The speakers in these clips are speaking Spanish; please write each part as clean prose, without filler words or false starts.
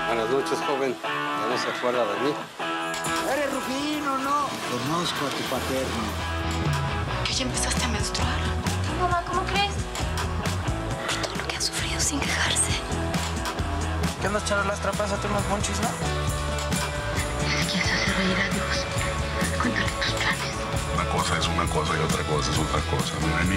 Buenas noches, joven. ¿Ya no se acuerda de mí? ¿Eres Rufino, no? Conozco a tu paterno. ¿Que ya empezaste a menstruar? Mamá, ¿cómo crees? Por todo lo que ha sufrido sin quejarse. ¿Qué andas echando las trampas a hacer unos monchis, no? ¿Quieres hacer reír a Dios? Cuéntale tus planes. Una cosa es una cosa y otra cosa es otra cosa, ¿no, Emi?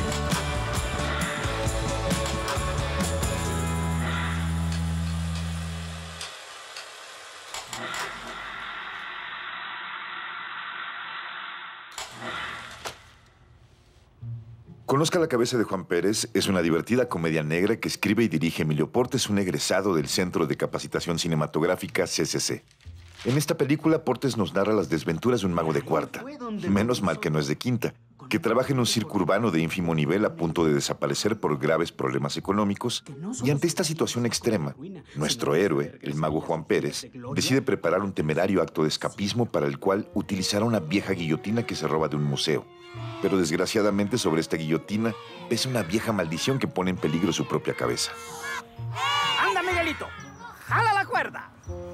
Conozca la cabeza de Juan Pérez es una divertida comedia negra que escribe y dirige Emilio Portes, un egresado del Centro de Capacitación Cinematográfica CCC. En esta película, Portes nos narra las desventuras de un mago de cuarta, menos mal que no es de quinta, que trabaja en un circo urbano de ínfimo nivel a punto de desaparecer por graves problemas económicos, y ante esta situación extrema, nuestro héroe, el mago Juan Pérez, decide preparar un temerario acto de escapismo para el cual utilizará una vieja guillotina que se roba de un museo. Pero desgraciadamente sobre esta guillotina pesa una vieja maldición que pone en peligro su propia cabeza. ¡Anda, Miguelito! ¡Jala la cuerda!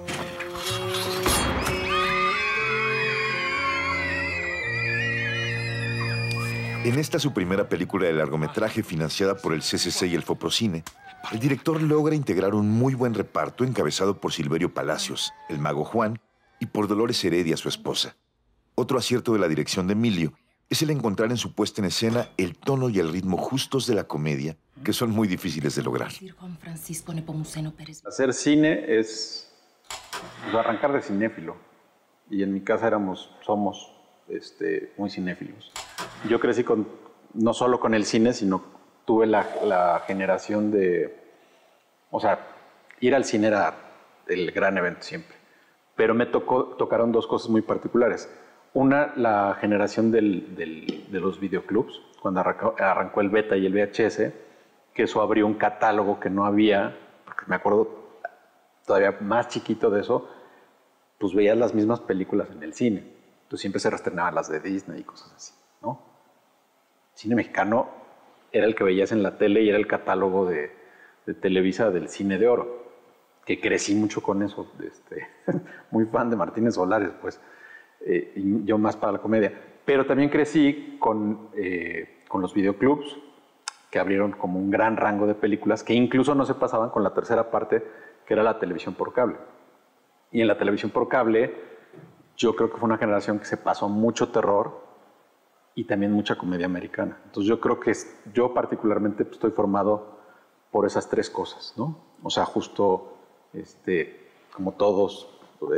En esta su primera película de largometraje financiada por el CCC y el Foprocine, el director logra integrar un muy buen reparto encabezado por Silverio Palacios, el mago Juan, y por Dolores Heredia, su esposa. Otro acierto de la dirección de Emilio es el encontrar en su puesta en escena el tono y el ritmo justos de la comedia, que son muy difíciles de lograr. Juan Francisco Nepomuceno Pérez. Hacer cine es arrancar de cinéfilo. Y en mi casa somos muy cinéfilos. Yo crecí no solo con el cine, sino tuve la generación de... O sea, ir al cine era el gran evento siempre. Pero me tocaron dos cosas muy particulares. Una, la generación de los videoclubs, cuando arrancó el beta y el VHS, que eso abrió un catálogo que no había, porque me acuerdo todavía más chiquito de eso, pues veías las mismas películas en el cine. Entonces siempre se reestrenaban las de Disney y cosas así, ¿no? El cine mexicano era el que veías en la tele y era el catálogo de Televisa del cine de oro, que crecí mucho con eso, muy fan de Martínez Solares, pues. Y yo más para la comedia. Pero también crecí con los videoclubs, que abrieron como un gran rango de películas que incluso no se pasaban con la tercera parte, que era la televisión por cable. Y en la televisión por cable, yo creo que fue una generación que se pasó mucho terror y también mucha comedia americana. Entonces yo creo que yo particularmente estoy formado por esas tres cosas, ¿no? O sea, justo como todos,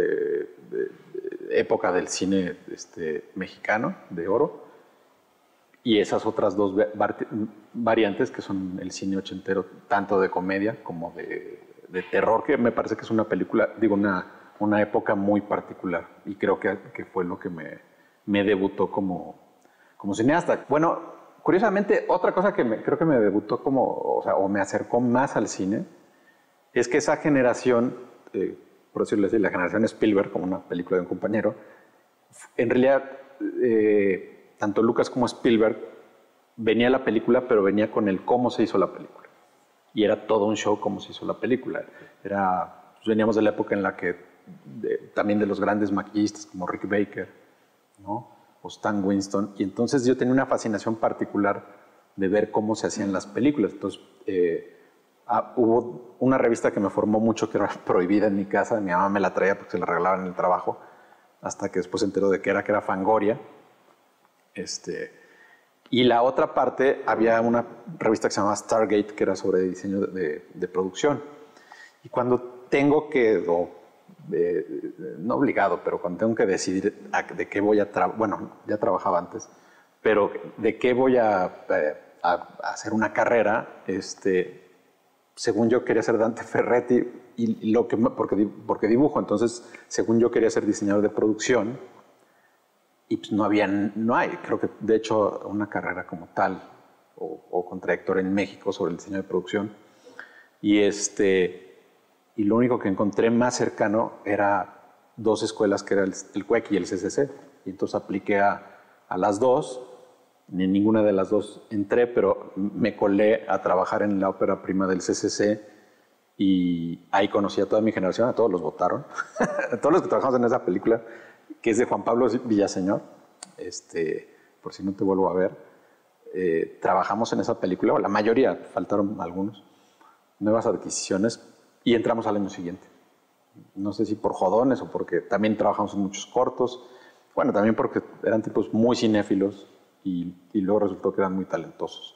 época del cine mexicano de oro, y esas otras dos variantes que son el cine ochentero, tanto de comedia como de terror, que me parece que es una película, digo, una época muy particular, y creo que fue lo que me debutó como cineasta. Bueno, curiosamente, otra cosa que creo que me debutó o me acercó más al cine, es que esa generación, por decirlo así, la generación Spielberg, como una película de un compañero, en realidad, tanto Lucas como Spielberg, venía la película, pero venía con el cómo se hizo la película. Y era todo un show cómo se hizo la película. Veníamos de la época en la que, también de los grandes maquillistas como Rick Baker, ¿no? O Stan Winston, y entonces yo tenía una fascinación particular de ver cómo se hacían las películas. Entonces, hubo una revista que me formó mucho, que era prohibida en mi casa. Mi mamá me la traía porque se la regalaban en el trabajo, hasta que después se enteró de que era Fangoria. Y la otra parte, había una revista que se llamaba Stargate, que era sobre diseño de producción. Y cuando tengo que, no obligado, pero cuando tengo que decidir de qué voy a trabajar, bueno, ya trabajaba antes, pero de qué voy a hacer una carrera, según yo quería ser Dante Ferretti, porque dibujo, entonces según yo quería ser diseñador de producción, y pues no hay, creo que de hecho una carrera como tal, o con trayectoria en México sobre el diseño de producción, y lo único que encontré más cercano era dos escuelas, que era el CUEC y el CCC, y entonces apliqué a las dos. En ninguna de las dos entré, pero me colé a trabajar en la ópera prima del CCC Y ahí conocí a toda mi generación, a todos los votaron, a todos los que trabajamos en esa película, que es de Juan Pablo Villaseñor, por si no te vuelvo a ver. Trabajamos en esa película, o la mayoría, faltaron algunos, nuevas adquisiciones, y entramos al año siguiente. No sé si por jodones o porque también trabajamos en muchos cortos, bueno, también porque eran tipos muy cinéfilos y luego resultó que eran muy talentosos.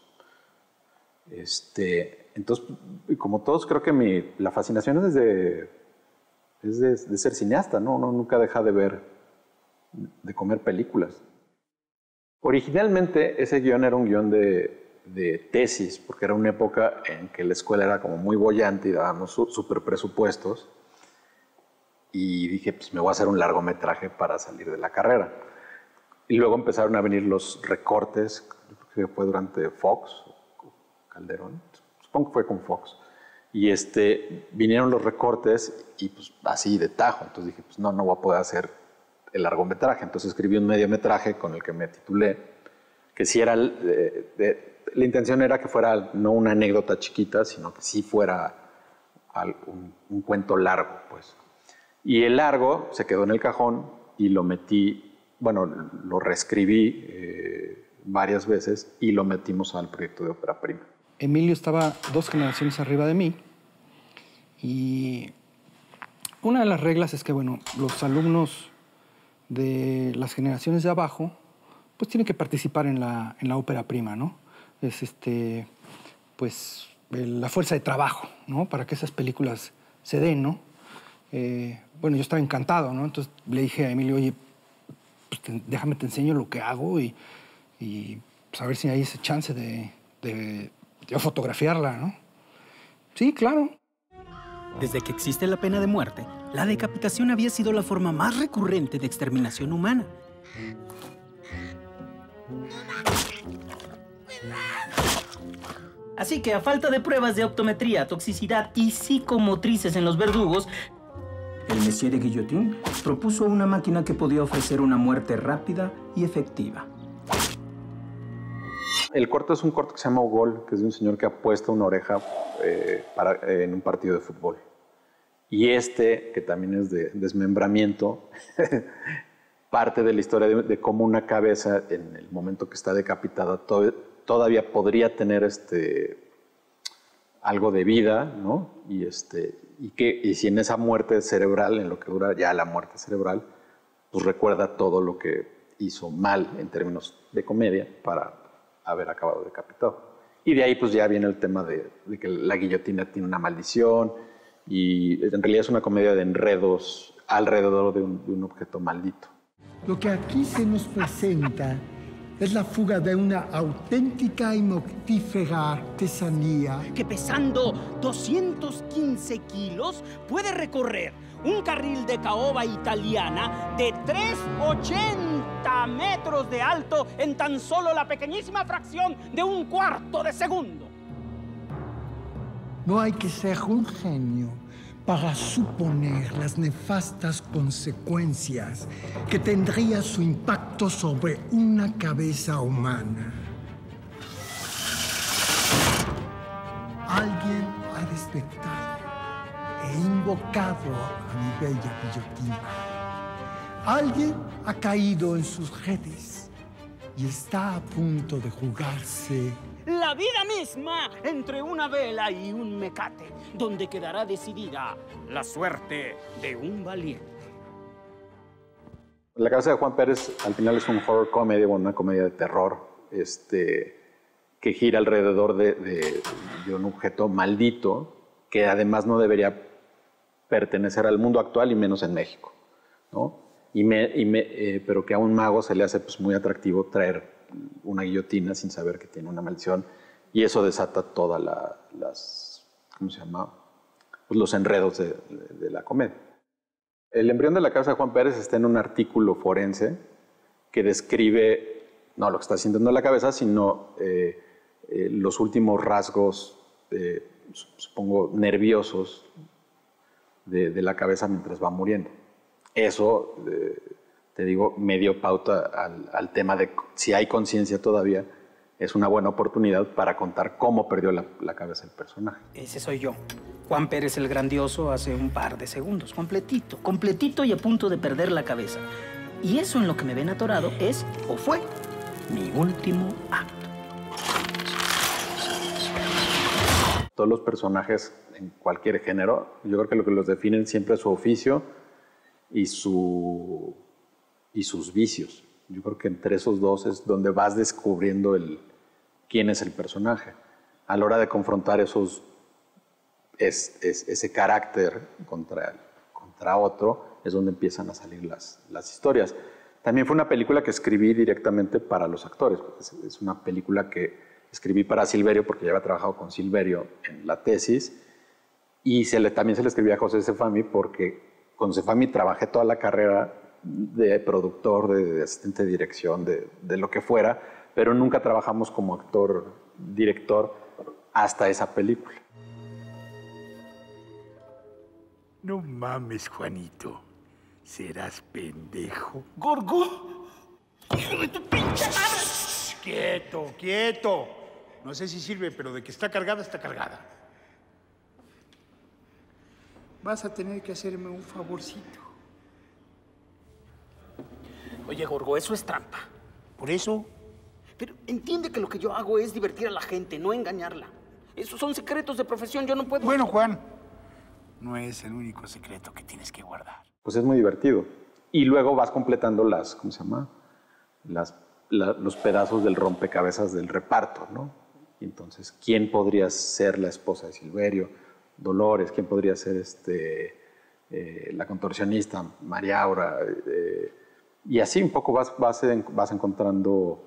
Entonces, como todos, creo que la fascinación es de ser cineasta, ¿no? Uno nunca deja de comer películas. Originalmente ese guión era un guión de tesis, porque era una época en que la escuela era como muy boyante y dábamos súper presupuestos. Y dije, pues me voy a hacer un largometraje para salir de la carrera. Y luego empezaron a venir los recortes, yo creo que fue durante Fox, Calderón, supongo que fue con Fox. Y vinieron los recortes y pues así de tajo. Entonces dije, pues no voy a poder hacer el largometraje. Entonces escribí un mediometraje con el que me titulé, que sí era, la intención era que fuera no una anécdota chiquita, sino que sí fuera un cuento largo, pues. Y el largo se quedó en el cajón y lo metí, bueno, lo reescribí varias veces y lo metimos al proyecto de Ópera Prima. Emilio estaba 2 generaciones arriba de mí y una de las reglas es que, bueno, los alumnos de las generaciones de abajo pues tienen que participar en la Ópera Prima, ¿no? Es pues la fuerza de trabajo, ¿no? Para que esas películas se den, ¿no? Bueno, yo estaba encantado, ¿no? Entonces le dije a Emilio, oye, pues déjame te enseño lo que hago y pues a ver si hay ese chance de fotografiarla, ¿no? Sí, claro. Desde que existe la pena de muerte, la decapitación había sido la forma más recurrente de exterminación humana. Así que, a falta de pruebas de optometría, toxicidad y psicomotrices en los verdugos, el Monsieur de Guillotin propuso una máquina que podía ofrecer una muerte rápida y efectiva. El corto es un corto que se llama Gol, que es de un señor que apuesta una oreja en un partido de fútbol. Y que también es de desmembramiento, parte de la historia de cómo una cabeza, en el momento que está decapitada, todavía podría tener algo de vida, ¿no? Y si en esa muerte cerebral, en lo que dura ya la muerte cerebral, pues recuerda todo lo que hizo mal en términos de comedia para haber acabado decapitado. Y de ahí pues ya viene el tema de que la guillotina tiene una maldición y en realidad es una comedia de enredos alrededor de un objeto maldito. Lo que aquí se nos presenta es la fuga de una auténtica y mortífera artesanía que pesando 215 kilos puede recorrer un carril de caoba italiana de 380 metros de alto en tan solo la pequeñísima fracción de un cuarto de segundo. No hay que ser un genio para suponer las nefastas consecuencias que tendría su impacto sobre una cabeza humana. Alguien ha despertado e invocado a mi bella guillotina. Alguien ha caído en sus redes y está a punto de jugarse la vida misma entre una vela y un mecate, donde quedará decidida la suerte de un valiente. La cabeza de Juan Pérez al final es un horror comedy, bueno, una comedia de terror, que gira alrededor de un objeto maldito que además no debería pertenecer al mundo actual y menos en México, ¿no? Pero que a un mago se le hace pues, muy atractivo traer una guillotina sin saber que tiene una maldición y eso desata todas ¿cómo se llama? Pues los enredos de la comedia. El embrión de la cabeza de Juan Pérez está en un artículo forense que describe no lo que está sintiendo la cabeza, sino los últimos rasgos, supongo, nerviosos de la cabeza mientras va muriendo. Eso, te digo, me dio pauta al tema de si hay conciencia todavía, es una buena oportunidad para contar cómo perdió la cabeza el personaje. Ese soy yo. Juan Pérez el Grandioso hace un par de segundos. Completito, completito y a punto de perder la cabeza. Y eso en lo que me ven atorado es, o fue, mi último acto. Todos los personajes en cualquier género, yo creo que lo que los definen siempre es su oficio y sus vicios. Yo creo que entre esos dos es donde vas descubriendo quién es el personaje. A la hora de confrontar ese carácter contra otro, es donde empiezan a salir las historias. También fue una película que escribí directamente para los actores. Es una película que escribí para Silverio, porque ya había trabajado con Silverio en la tesis, y también se le escribí a José Sefami, porque con Sefami trabajé toda la carrera de productor, de asistente de dirección, de lo que fuera, pero nunca trabajamos como actor, director, hasta esa película. No mames, Juanito. ¿Serás pendejo? ¡Gorgo! ¡Hijo de tu pinche madre! ¡Quieto, quieto! No sé si sirve, pero de que está cargada, está cargada. Vas a tener que hacerme un favorcito. Oye, Gorgo, eso es trampa. ¿Por eso? Pero entiende que lo que yo hago es divertir a la gente, no engañarla. Esos son secretos de profesión, yo no puedo... Bueno, Juan, no es el único secreto que tienes que guardar. Pues es muy divertido. Y luego vas completando ¿cómo se llama? Los pedazos del rompecabezas del reparto, ¿no? Y entonces, ¿quién podría ser la esposa de Silverio? Dolores, ¿quién podría ser la contorsionista? María Aura. Y así un poco le vas encontrando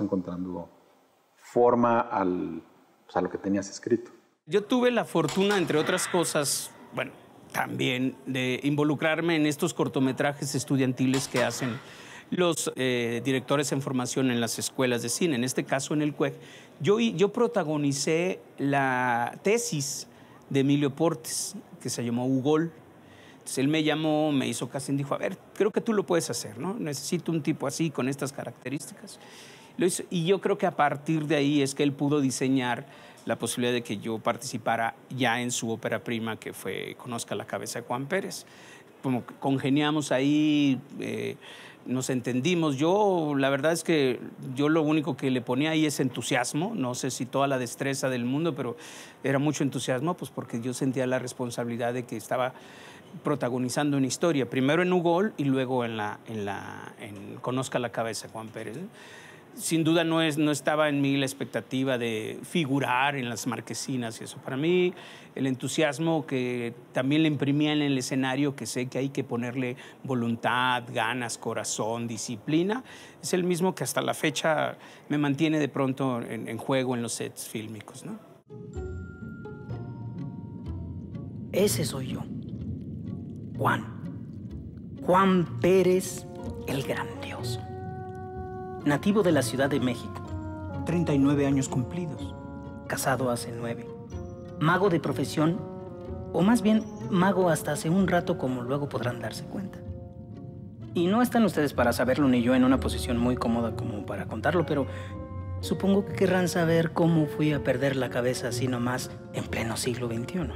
forma a lo que tenías escrito. Yo tuve la fortuna, entre otras cosas, bueno, también de involucrarme en estos cortometrajes estudiantiles que hacen los directores en formación en las escuelas de cine, en este caso en el CUEC. Yo protagonicé la tesis de Emilio Portes, que se llamó Ugol. Entonces él me llamó, me hizo casting, dijo, a ver, creo que tú lo puedes hacer, ¿no? Necesito un tipo así, con estas características. Lo hizo, y yo creo que a partir de ahí es que él pudo diseñar la posibilidad de que yo participara ya en su ópera prima, que fue Conozca la cabeza de Juan Pérez. Como que congeniamos ahí, nos entendimos. Yo, la verdad es que yo lo único que le ponía ahí es entusiasmo. No sé si toda la destreza del mundo, pero era mucho entusiasmo, pues porque yo sentía la responsabilidad de que estaba protagonizando una historia, primero en Ugol y luego en Conozca la cabeza de Juan Pérez, ¿no? Sin duda no estaba en mí la expectativa de figurar en las marquesinas y eso. Para mí, el entusiasmo que también le imprimía en el escenario, que sé que hay que ponerle voluntad, ganas, corazón, disciplina, es el mismo que hasta la fecha me mantiene de pronto en juego en los sets fílmicos, ¿no? Ese soy yo. Juan Pérez el Grandioso. Nativo de la Ciudad de México, 39 años cumplidos, casado hace 9. Mago de profesión, o más bien mago hasta hace un rato, como luego podrán darse cuenta. Y no están ustedes para saberlo ni yo en una posición muy cómoda como para contarlo, pero supongo que querrán saber cómo fui a perder la cabeza así nomás en pleno siglo XXI.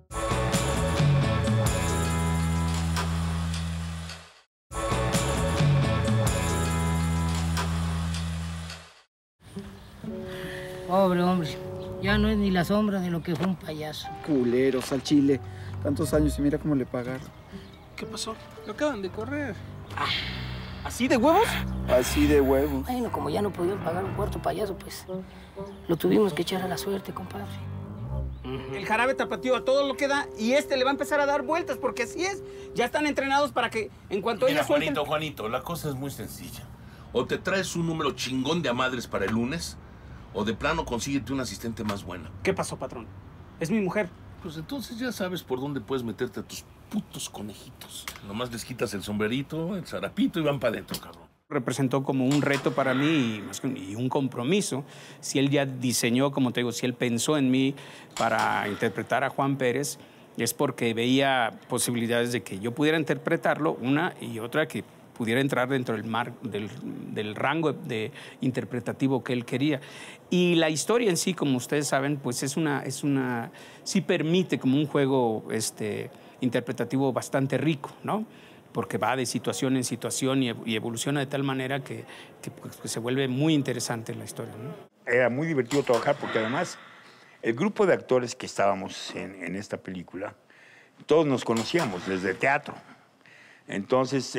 Pobre hombre, ya no es ni la sombra de lo que fue un payaso. Culeros al chile, tantos años y mira cómo le pagaron. ¿Qué pasó? Lo acaban de correr. ¿Así de huevos? Así de huevos. Bueno, como ya no podían pagar un cuarto payaso, pues lo tuvimos que echar a la suerte, compadre. El jarabe tapatío a todo lo que da y le va a empezar a dar vueltas, porque así es. Ya están entrenados para que en cuanto ellos suelten... Juanito, la cosa es muy sencilla. O te traes un número chingón de amadres para el lunes, o de plano consíguete un asistente más buena. ¿Qué pasó, patrón? Es mi mujer. Pues entonces ya sabes por dónde puedes meterte a tus putos conejitos. Nomás les quitas el sombrerito, el zarapito y van para adentro, cabrón. Representó como un reto para mí y un compromiso. Si él ya diseñó, como te digo, si él pensó en mí para interpretar a Juan Pérez, es porque veía posibilidades de que yo pudiera interpretarlo, una y otra que pudiera entrar dentro del rango interpretativo que él quería. Y la historia en sí, como ustedes saben, pues sí permite como un juego interpretativo bastante rico, ¿no? Porque va de situación en situación y evoluciona de tal manera que se vuelve muy interesante la historia, ¿no? Era muy divertido trabajar porque además el grupo de actores que estábamos en esta película, todos nos conocíamos desde el teatro. Entonces,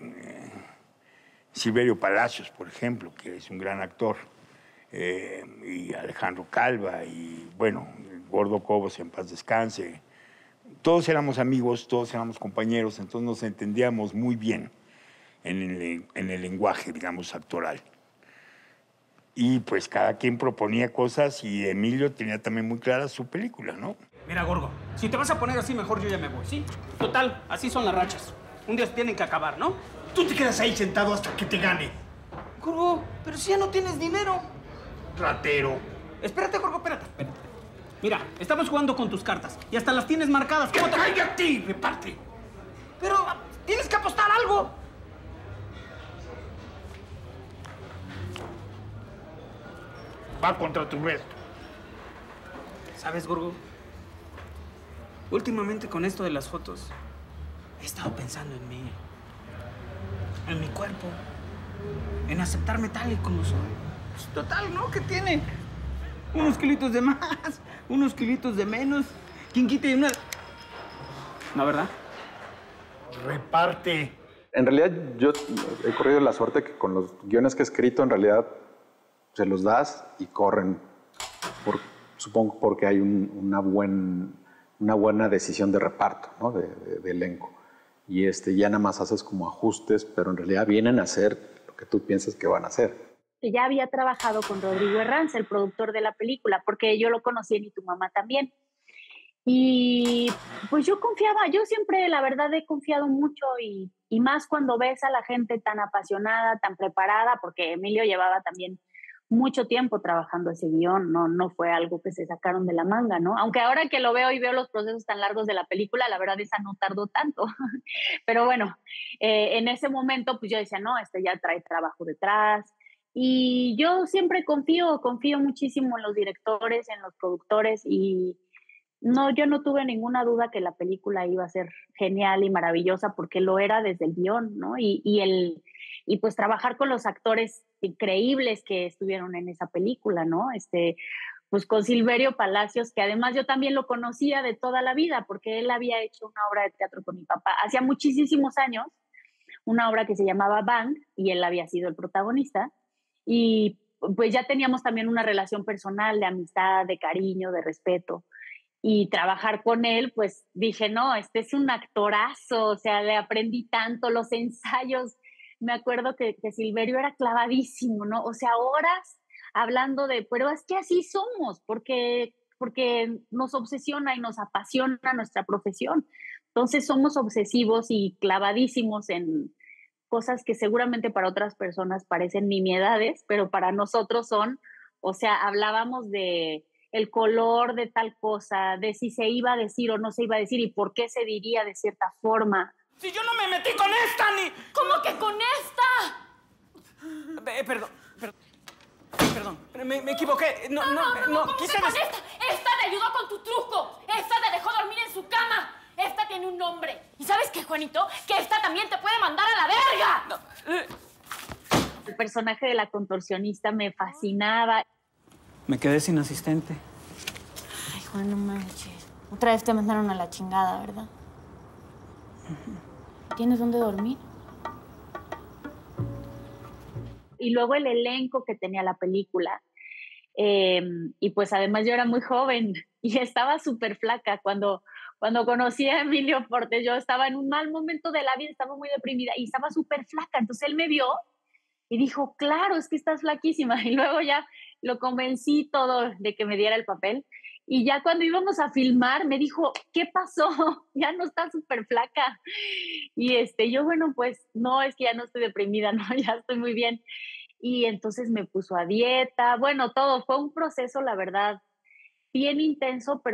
Silverio Palacios, por ejemplo, que es un gran actor, y Alejandro Calva, y bueno, Gordo Cobos, en paz descanse. Todos éramos amigos, todos éramos compañeros, entonces nos entendíamos muy bien en el lenguaje, digamos, actoral. Y pues cada quien proponía cosas y Emilio tenía también muy clara su película, ¿no? Mira, Gorgo, si te vas a poner así, mejor yo ya me voy, ¿sí? Total, así son las rachas. Un día tienen que acabar, ¿no? Tú te quedas ahí sentado hasta que te gane. Gorgo, pero si ya no tienes dinero. Ratero. Espérate, Gorgo, espérate. Mira, estamos jugando con tus cartas y hasta las tienes marcadas. ¡Que caiga a ti! ¡Reparte! Pero tienes que apostar algo. Va contra tu resto. ¿Sabes, Gorgo? Últimamente con esto de las fotos, he estado pensando en mí, en mi cuerpo, en aceptarme tal y como soy. Pues, total, ¿no? ¿Qué tiene? Unos kilitos de más, unos kilitos de menos. ¿Quién quite una? ¿No, verdad? Reparte. En realidad, yo he corrido la suerte que con los guiones que he escrito, en realidad, se los das y corren. Supongo porque hay una buena decisión de reparto, ¿no? de elenco. Y ya nada más haces como ajustes, pero en realidad vienen a hacer lo que tú piensas que van a hacer. Que ya había trabajado con Rodrigo Herranz, el productor de la película, porque yo lo conocí y tu mamá también. Y pues yo confiaba, yo siempre la verdad he confiado mucho y más cuando ves a la gente tan apasionada, tan preparada, porque Emilio llevaba también mucho tiempo trabajando ese guión, no fue algo que se sacaron de la manga, ¿no? Aunque ahora que lo veo y veo los procesos tan largos de la película, la verdad esa no tardó tanto. Pero bueno, en ese momento pues yo decía, no, ya trae trabajo detrás. Y yo siempre confío muchísimo en los directores, en los productores y no, yo no tuve ninguna duda que la película iba a ser genial y maravillosa porque lo era desde el guión, ¿no? Y pues trabajar con los actores increíbles que estuvieron en esa película, ¿no? Pues con Silverio Palacios, que además yo también lo conocía de toda la vida porque él había hecho una obra de teatro con mi papá hacía muchísimos años, una obra que se llamaba Bang y él había sido el protagonista. Y pues ya teníamos también una relación personal de amistad, de cariño, de respeto. Y trabajar con él, pues dije, no, es un actorazo, o sea, le aprendí tanto, los ensayos. Me acuerdo que Silverio era clavadísimo, ¿no? O sea, horas hablando pero es que así somos, porque nos obsesiona y nos apasiona nuestra profesión. Entonces somos obsesivos y clavadísimos en cosas que seguramente para otras personas parecen nimiedades, pero para nosotros son, o sea, hablábamos de el color de tal cosa, de si se iba a decir o no se iba a decir y por qué se diría de cierta forma. Si yo no me metí con esta ni... ¿Cómo que con esta? Perdón, me equivoqué. No, quise con esta. Esta te ayudó con tu truco. Esta te dejó dormir en su cama. Esta tiene un nombre. ¿Y sabes qué, Juanito? Que esta también te puede mandar a la verga. El personaje de la contorsionista me fascinaba. Me quedé sin asistente. Ay, Juan, no manches. Otra vez te mandaron a la chingada, ¿verdad? ¿Tienes dónde dormir? Y luego el elenco que tenía la película. Y pues además yo era muy joven y estaba súper flaca. Cuando conocí a Emilio Portes, yo estaba en un mal momento de la vida, estaba muy deprimida y estaba súper flaca. Entonces él me vio y dijo, claro, es que estás flaquísima. Y luego ya lo convencí todo de que me diera el papel. Y ya cuando íbamos a filmar, me dijo, ¿qué pasó? Ya no estás súper flaca. Y yo, bueno, pues no, es que ya no estoy deprimida, no, ya estoy muy bien. Y entonces me puso a dieta. Bueno, todo fue un proceso, la verdad, bien intenso, pero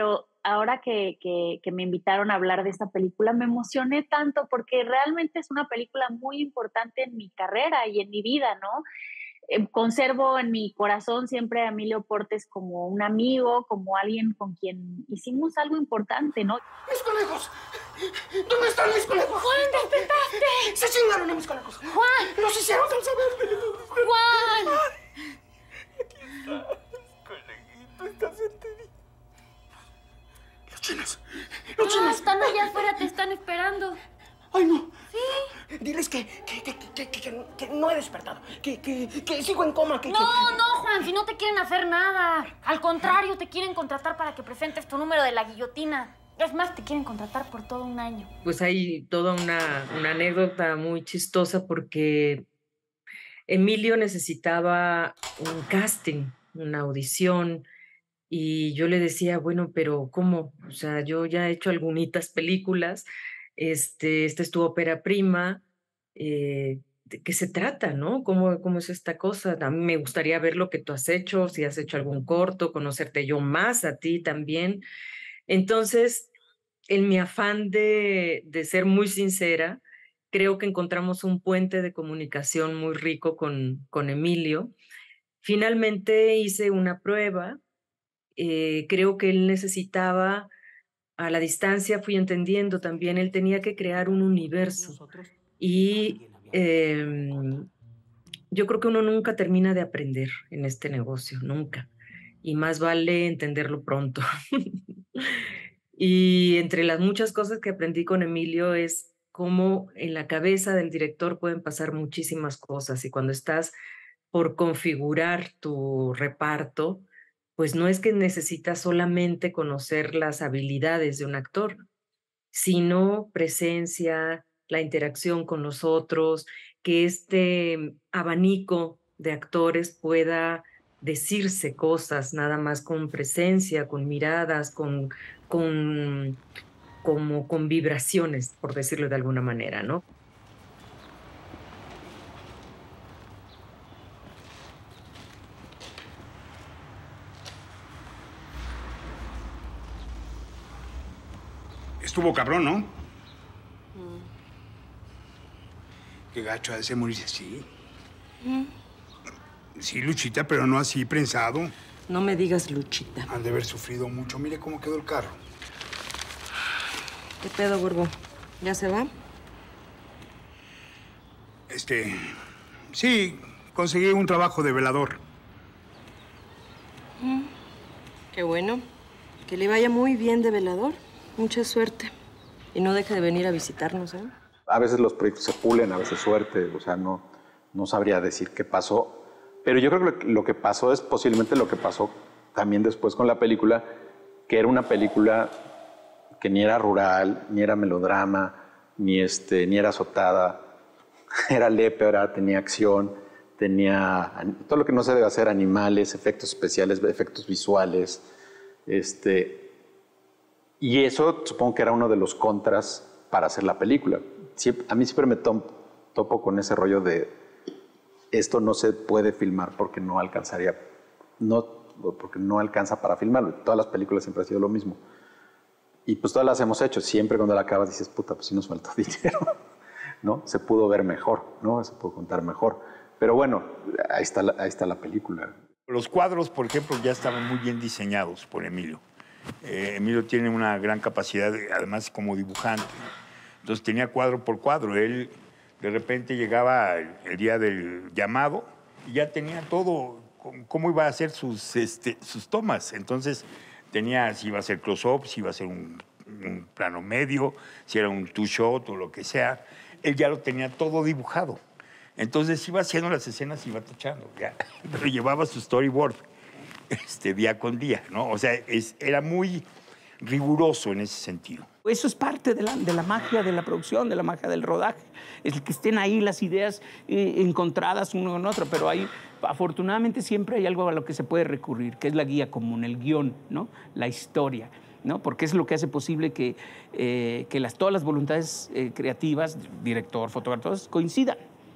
ahora que me invitaron a hablar de esta película, me emocioné tanto porque realmente es una película muy importante en mi carrera y en mi vida, ¿no? Conservo en mi corazón siempre a Emilio Portes como un amigo, como alguien con quien hicimos algo importante, ¿no? ¡Mis conejos! ¿Dónde están mis conejos? ¡Juan, despertaste! ¡Se chingaron a mis conejos! ¡Juan! ¡Los hicieron salvaje! ¡Juan! Aquí está. Conejito, estás enterito. Los chinos. Los chinos. No, están allá afuera, te están esperando. ¡Ay, no! Sí. Diles que no he despertado, que sigo en coma, No, Juan, si no te quieren hacer nada. Al contrario, te quieren contratar para que presentes tu número de la guillotina. Es más, te quieren contratar por todo un año. Pues hay toda una anécdota muy chistosa porque Emilio necesitaba un casting, una audición, y yo le decía, bueno, pero ¿cómo? O sea, yo ya he hecho algunitas películas, esta es tu ópera prima, ¿de qué se trata, no? ¿Cómo es esta cosa? A mí me gustaría ver lo que tú has hecho, si has hecho algún corto, conocerte yo más a ti también. Entonces, en mi afán de ser muy sincera, creo que encontramos un puente de comunicación muy rico con Emilio. Finalmente hice una prueba, creo que él necesitaba, a la distancia fui entendiendo también, él tenía que crear un universo. Y yo creo que uno nunca termina de aprender en este negocio, nunca. Y más vale entenderlo pronto. Y entre las muchas cosas que aprendí con Emilio es cómo en la cabeza del director pueden pasar muchísimas cosas. Y cuando estás por configurar tu reparto, pues no es que necesitas solamente conocer las habilidades de un actor, sino presencia, la interacción con los otros, que este abanico de actores pueda decirse cosas nada más con presencia, con miradas, con vibraciones, por decirlo de alguna manera, ¿no? Estuvo cabrón, ¿no? Qué gacho ha de ser morirse así. Sí, Luchita, pero no así prensado. No me digas Luchita. Han de haber sufrido mucho. Mire cómo quedó el carro. ¿Qué pedo, gordo? ¿Ya se va? Sí, conseguí un trabajo de velador. Qué bueno. Que le vaya muy bien de velador. Mucha suerte. Y no deje de venir a visitarnos, ¿eh? A veces los proyectos se pulen, a veces suerte. O sea, no sabría decir qué pasó. Pero yo creo que lo que pasó es posiblemente lo que pasó también después con la película, que era una película que ni era rural, ni era melodrama, ni era azotada. Era lépera, tenía acción, tenía todo lo que no se debe hacer, animales, efectos especiales, efectos visuales. Y eso supongo que era uno de los contras para hacer la película. A mí siempre me topo con ese rollo de esto no se puede filmar porque no alcanzaría, porque no alcanza para filmarlo. Todas las películas siempre ha sido lo mismo. Y pues todas las hemos hecho. Siempre cuando la acabas dices, puta, pues sí nos faltó dinero, ¿no? Se pudo ver mejor, ¿no? Se pudo contar mejor. Pero bueno, ahí está la película. Los cuadros, por ejemplo, ya estaban muy bien diseñados por Emilio. Emilio tiene una gran capacidad, además como dibujante. Entonces tenía cuadro por cuadro. Él de repente llegaba el día del llamado y ya tenía todo, cómo iba a hacer sus tomas. Entonces tenía si iba a ser close-up, si iba a ser un plano medio, si era un two-shot o lo que sea. Él ya lo tenía todo dibujado. Entonces iba haciendo las escenas y iba tachando. Ya. Pero llevaba su storyboard día con día, ¿no? O sea, era muy riguroso en ese sentido. Eso es parte de la magia de la producción, de la magia del rodaje. Es que estén ahí las ideas encontradas uno con otro, pero afortunadamente siempre hay algo a lo que se puede recurrir, que es la guía común, el guión, ¿no? La historia, ¿no? Porque es lo que hace posible que todas las voluntades creativas, director, fotógrafo, todos coincidan,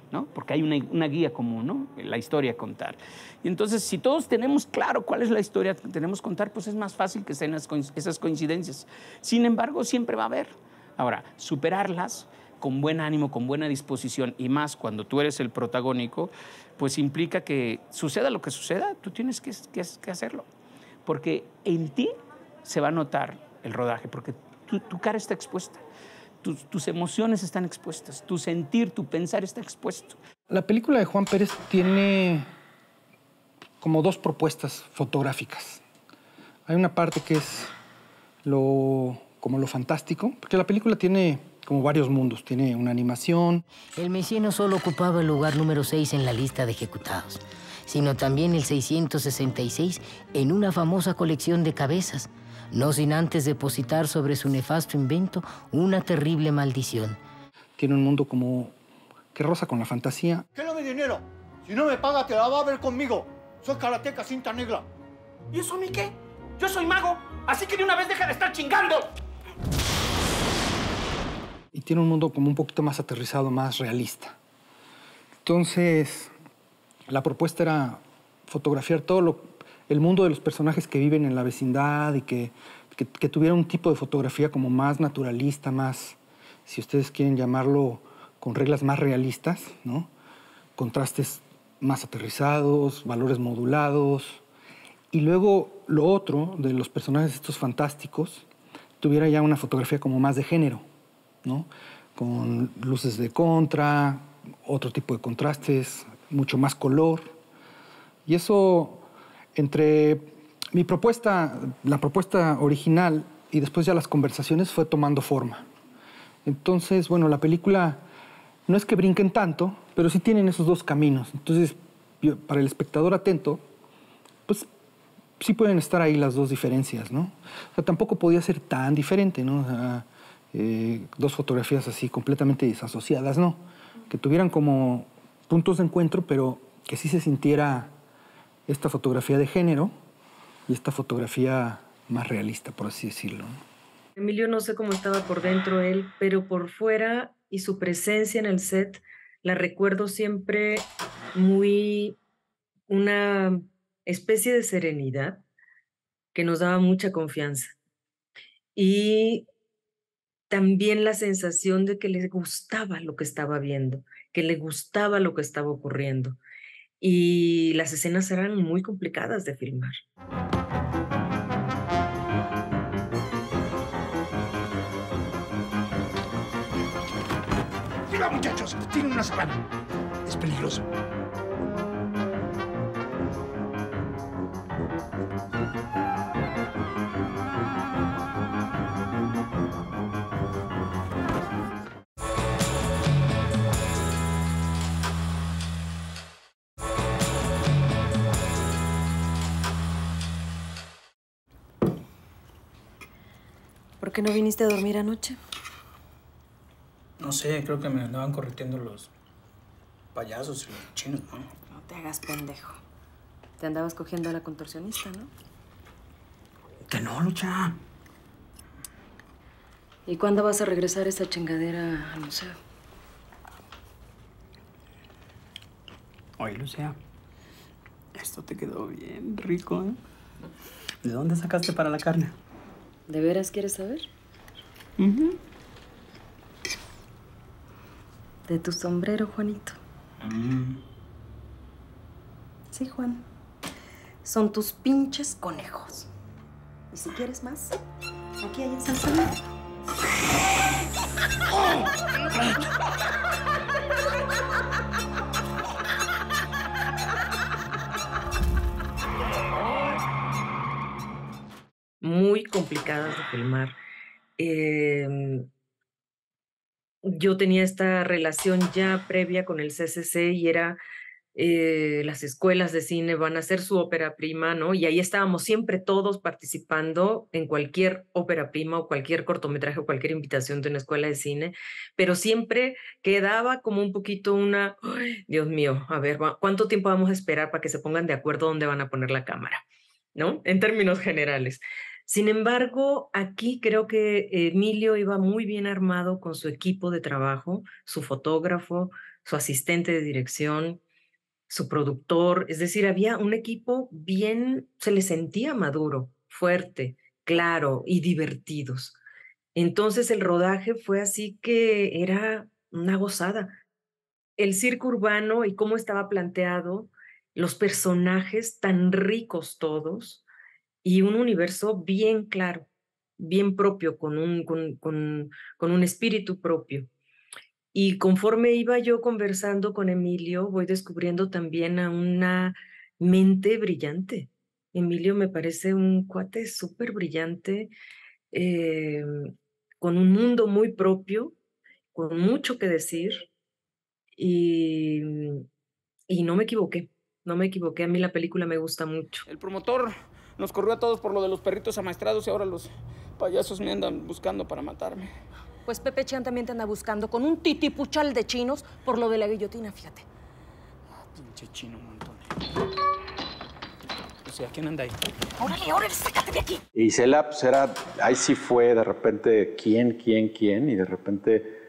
¿no? Porque hay una guía común, ¿no? La historia a contar. Y entonces, si todos tenemos claro cuál es la historia que tenemos que contar, pues es más fácil que sean esas coincidencias. Sin embargo, siempre va a haber. Ahora, superarlas con buen ánimo, con buena disposición, y más cuando tú eres el protagónico, pues implica que suceda lo que suceda, tú tienes que hacerlo. Porque en ti se va a notar el rodaje, porque tu cara está expuesta. Tus emociones están expuestas, tu sentir, tu pensar está expuesto. La película de Juan Pérez tiene como dos propuestas fotográficas. Hay una parte que es como lo fantástico, porque la película tiene como varios mundos. Tiene una animación. El Mesías no solo ocupaba el lugar número 6 en la lista de ejecutados, sino también el 666 en una famosa colección de cabezas, no sin antes depositar sobre su nefasto invento una terrible maldición. Tiene un mundo como que roza con la fantasía. ¿Qué es mi dinero? Si no me paga, te la va a ver conmigo. Soy karateca cinta negra. ¿Y eso a mí qué? Yo soy mago, así que de una vez deja de estar chingando. Y tiene un mundo como un poquito más aterrizado, más realista. Entonces, la propuesta era fotografiar todo el mundo de los personajes que viven en la vecindad y que tuviera un tipo de fotografía como más naturalista, más, si ustedes quieren llamarlo, con reglas más realistas, ¿no? Contrastes más aterrizados, valores modulados. Y luego lo otro de los personajes estos fantásticos tuviera ya una fotografía como más de género, ¿no? Con luces de contra, otro tipo de contrastes, mucho más color. Y eso, entre mi propuesta, la propuesta original y después ya las conversaciones, fue tomando forma. Entonces, bueno, la película no es que brinquen tanto, pero sí tienen esos dos caminos. Entonces, para el espectador atento, pues sí pueden estar ahí las dos diferencias, ¿no? O sea, tampoco podía ser tan diferente, ¿no? O sea, dos fotografías así completamente desasociadas, ¿no? Que tuvieran como puntos de encuentro, pero que sí se sintiera esta fotografía de género y esta fotografía más realista, por así decirlo, ¿no? Emilio, no sé cómo estaba por dentro él, pero por fuera y su presencia en el set la recuerdo siempre muy una especie de serenidad que nos daba mucha confianza. Y también la sensación de que le gustaba lo que estaba viendo, que le gustaba lo que estaba ocurriendo. Y las escenas eran muy complicadas de filmar. ¡Viva, muchachos! Tienen una sabana. Es peligroso. ¿Por qué no viniste a dormir anoche? No sé, creo que me andaban correteando los payasos y los chinos, ¿no? No te hagas pendejo. Te andabas cogiendo a la contorsionista, ¿no? Que no, Lucha. ¿Y cuándo vas a regresar esa chingadera al museo? Oye, Lucia, esto te quedó bien rico, ¿eh? ¿De dónde sacaste para la carne? ¿De veras quieres saber? De tu sombrero, Juanito. Sí, Juan. Son tus pinches conejos. Y si quieres más, aquí hay en Salsonero. Muy complicadas de filmar. Yo tenía esta relación ya previa con el CCC y era las escuelas de cine van a hacer su ópera prima, ¿no? Y ahí estábamos siempre todos participando en cualquier ópera prima o cualquier cortometraje o cualquier invitación de una escuela de cine, pero siempre quedaba como un poquito una, ¡ay, Dios mío! A ver, ¿cuánto tiempo vamos a esperar para que se pongan de acuerdo dónde van a poner la cámara? ¿No? En términos generales. Sin embargo, aquí creo que Emilio iba muy bien armado con su equipo de trabajo, su fotógrafo, su asistente de dirección, su productor, es decir, había un equipo bien, se le sentía maduro, fuerte, claro y divertidos. Entonces el rodaje fue así que era una gozada. El circo urbano y cómo estaba planteado, los personajes tan ricos todos y un universo bien claro, bien propio, con un espíritu propio. Y conforme iba yo conversando con Emilio, voy descubriendo también a una mente brillante. Emilio me parece un cuate súper brillante, con un mundo muy propio, con mucho que decir, y no me equivoqué, no me equivoqué. A mí la película me gusta mucho. El promotor nos corrió a todos por lo de los perritos amaestrados y ahora los payasos me andan buscando para matarme. Pues Pepe Chan también te anda buscando con un titipuchal de chinos por lo de la guillotina, fíjate. Pinche chino montón. O sea, ¿quién anda ahí? ¡Órale, órale, sácate de aquí! Y Isela, pues era, ahí sí fue de repente quién, y de repente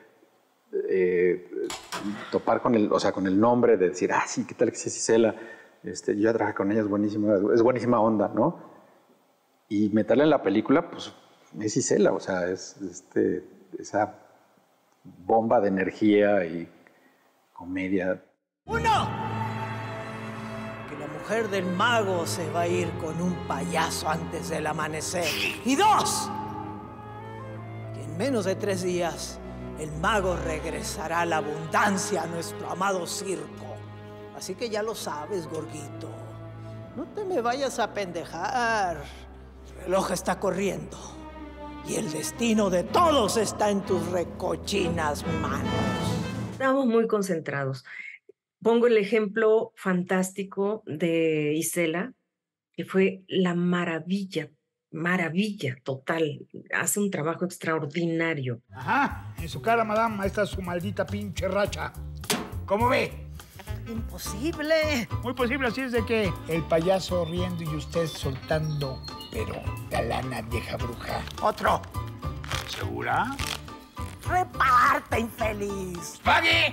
topar con el nombre de decir, ah, sí, ¿qué tal que sí es Isela? Yo ya trabajé con ella, es buenísima onda, ¿no? Y meterla en la película, pues es Isela, o sea, es esa bomba de energía y comedia. ¡Uno! Que la mujer del mago se va a ir con un payaso antes del amanecer. Y 2, que en menos de 3 días el mago regresará la abundancia a nuestro amado circo. Así que ya lo sabes, Gorguito. No te me vayas a pendejar. El reloj está corriendo. Y el destino de todos está en tus recochinas manos. Estábamos muy concentrados. Pongo el ejemplo fantástico de Isela, que fue la maravilla total. Hace un trabajo extraordinario. Ajá, en su cara, madame, ahí está su maldita pinche racha. ¿Cómo ve? Imposible. Muy posible, así es de que el payaso riendo y usted soltando, pero galana, vieja bruja. Otro. ¿Segura? ¡Reparte, infeliz! ¡Pague!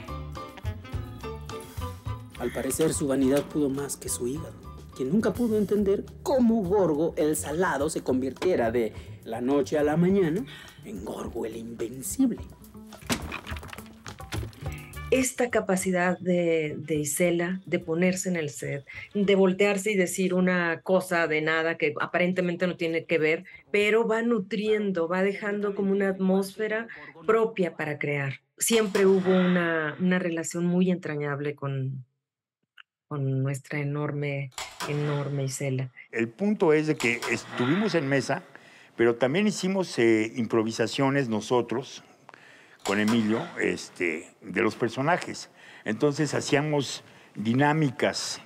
Al parecer, su vanidad pudo más que su hígado, quien nunca pudo entender cómo Gorgo el Salado se convirtiera de la noche a la mañana en Gorgo el Invencible. Esta capacidad de Isela de ponerse en el set, de voltearse y decir una cosa de nada que aparentemente no tiene que ver, pero va nutriendo, va dejando como una atmósfera propia para crear. Siempre hubo una relación muy entrañable con nuestra enorme Isela. El punto es de que estuvimos en mesa, pero también hicimos improvisaciones nosotros, con Emilio, de los personajes. Entonces hacíamos dinámicas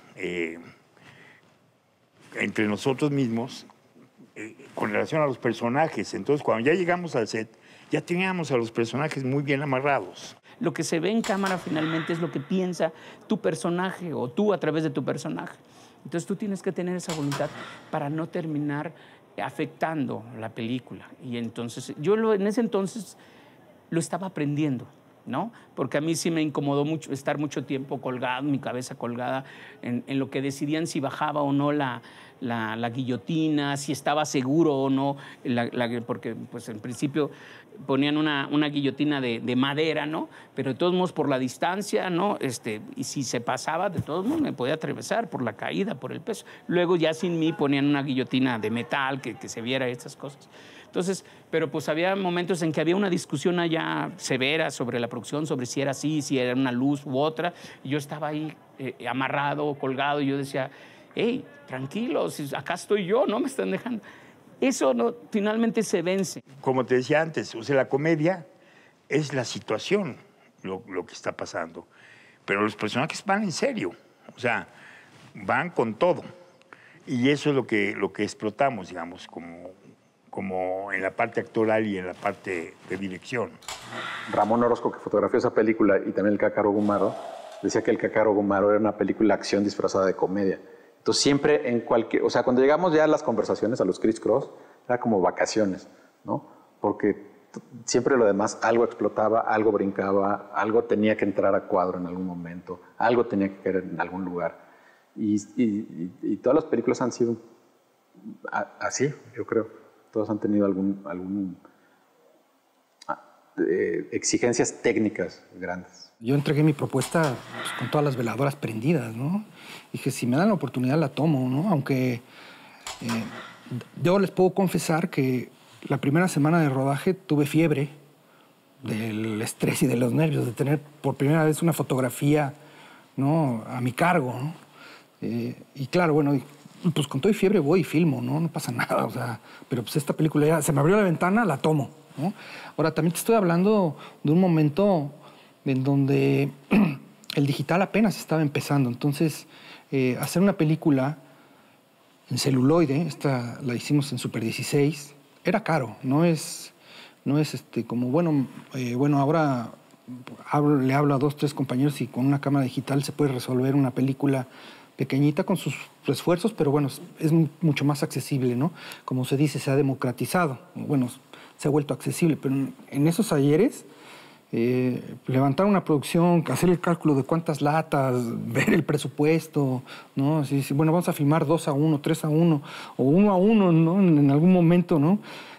entre nosotros mismos con relación a los personajes. Entonces cuando ya llegamos al set, ya teníamos a los personajes muy bien amarrados. Lo que se ve en cámara finalmente es lo que piensa tu personaje o tú a través de tu personaje. Entonces tú tienes que tener esa voluntad para no terminar afectando la película. Y entonces, en ese entonces lo estaba aprendiendo, ¿no? Porque a mí sí me incomodó mucho estar mucho tiempo colgado, mi cabeza colgada en lo que decidían si bajaba o no la guillotina, si estaba seguro o no, porque pues en principio ponían una guillotina de madera, ¿no? Pero de todos modos por la distancia, ¿no? Y si se pasaba, de todos modos me podía atravesar por la caída, por el peso. Luego ya sin mí ponían una guillotina de metal que se viera estas cosas. Entonces, pero pues había momentos en que había una discusión allá severa sobre la producción, sobre si era así, si era una luz u otra. Y yo estaba ahí amarrado, colgado, y yo decía, hey, tranquilos, acá estoy yo, no me están dejando. Eso no, finalmente se vence. Como te decía antes, o sea, la comedia es la situación, lo que está pasando. Pero los personajes van en serio, o sea, van con todo. Y eso es lo que explotamos, digamos, como en la parte actoral y en la parte de dirección. Ramón Orozco, que fotografió esa película, y también el Cácaro Gumaro, decía que el Cácaro Gumaro era una película de acción disfrazada de comedia. Entonces siempre o sea, cuando llegamos ya a las conversaciones, a los Criss Cross, era como vacaciones, ¿no? Porque siempre lo demás, algo explotaba, algo brincaba, algo tenía que entrar a cuadro en algún momento, algo tenía que caer en algún lugar. Y todas las películas han sido así, yo creo. Todas han tenido algún exigencias técnicas grandes. Yo entregué mi propuesta pues, con todas las veladoras prendidas, ¿no? Dije, si me dan la oportunidad la tomo, ¿no? Aunque yo les puedo confesar que la primera semana de rodaje tuve fiebre del estrés y de los nervios, de tener por primera vez una fotografía, ¿no?, a mi cargo, ¿no? Y claro, bueno, pues con todo y fiebre voy y filmo, ¿no? No pasa nada, o sea, pero pues esta película ya se me abrió la ventana, la tomo, ¿no? Ahora, también te estoy hablando de un momento en donde el digital apenas estaba empezando. Entonces, hacer una película en celuloide, esta la hicimos en Super 16, era caro, no es como, bueno, ahora le hablo a 2, 3 compañeros y con una cámara digital se puede resolver una película pequeñita con sus esfuerzos, pero bueno, es mucho más accesible, ¿no? Como se dice, se ha democratizado, bueno, se ha vuelto accesible, pero en esos ayeres, levantar una producción, hacer el cálculo de cuántas latas, ver el presupuesto, ¿no? Así, bueno, vamos a filmar 2 a 1, 3 a 1, o 1 a 1, ¿no? En algún momento, ¿no?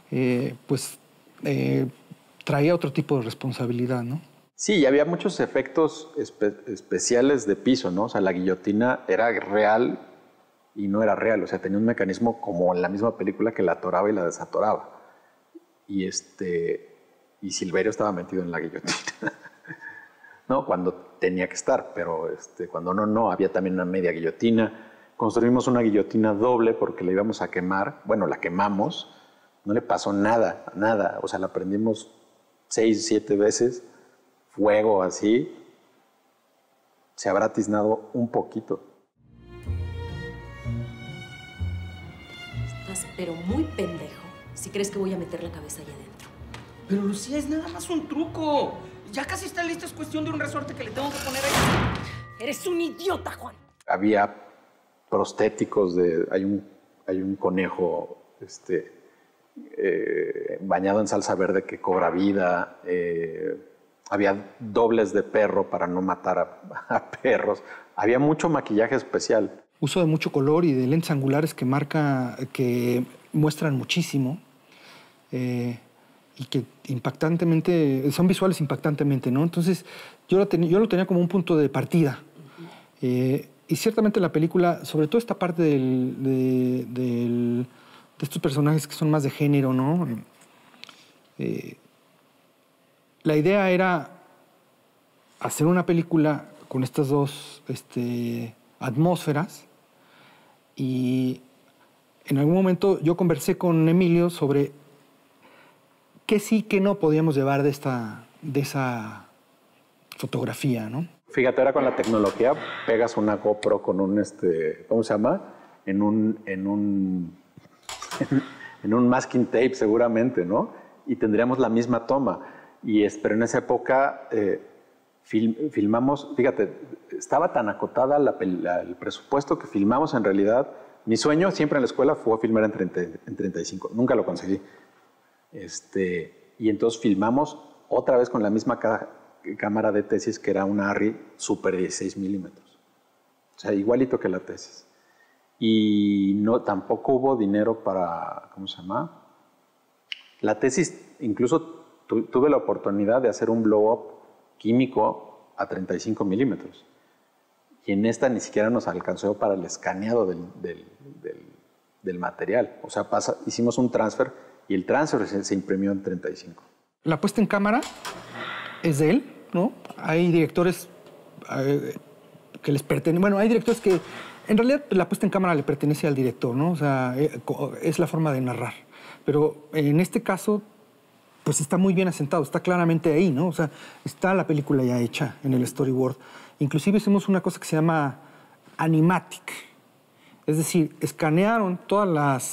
Traía otro tipo de responsabilidad, ¿no? Sí, y había muchos efectos especiales de piso, ¿no? O sea, la guillotina era real y no era real. O sea, tenía un mecanismo como en la misma película que la atoraba y la desatoraba. Y Silverio estaba metido en la guillotina, ¿no? Cuando tenía que estar, pero cuando no, había también una media guillotina. Construimos una guillotina doble porque la íbamos a quemar. Bueno, la quemamos, no le pasó nada. O sea, la prendimos 6, 7 veces. Fuego así, se habrá tiznado un poquito. Estás pero muy pendejo si crees que voy a meter la cabeza allá adentro. Pero Lucía, es nada más un truco. Ya casi está listo, es cuestión de un resorte que le tengo que poner ahí. Eres un idiota, Juan. Había prostéticos hay un conejo bañado en salsa verde que cobra vida. Había dobles de perro para no matar a perros. Había mucho maquillaje especial. Uso de mucho color y de lentes angulares que muestran muchísimo y que impactantemente, son visuales impactantemente, ¿no? Entonces, yo lo tenía como un punto de partida. Y ciertamente la película, sobre todo esta parte de estos personajes que son más de género, ¿no? La idea era hacer una película con estas dos atmósferas y en algún momento yo conversé con Emilio sobre qué sí, qué no podíamos llevar de esa fotografía, ¿no? Fíjate, ahora con la tecnología pegas una GoPro con un, ¿cómo se llama? En un masking tape seguramente, ¿no? Y tendríamos la misma toma. Pero en esa época filmamos, fíjate, estaba tan acotada el presupuesto que filmamos en realidad. Mi sueño siempre en la escuela fue filmar en 35, nunca lo conseguí. Y entonces filmamos otra vez con la misma cámara de tesis que era una Arri Super 16 milímetros. O sea, igualito que la tesis. Y tampoco hubo dinero para, ¿cómo se llama? La tesis incluso... Tuve la oportunidad de hacer un blow-up químico a 35 milímetros. Y en esta ni siquiera nos alcanzó para el escaneado del material. O sea, hicimos un transfer y el transfer se imprimió en 35. La puesta en cámara es de él, ¿no? Hay directores que les pertenecen... Bueno, hay directores que... En realidad, la puesta en cámara le pertenece al director, ¿no? O sea, es la forma de narrar. Pero en este caso... pues está muy bien asentado, está claramente ahí, ¿no? O sea, está la película ya hecha en el storyboard. Inclusive hicimos una cosa que se llama animatic. Es decir, escanearon toda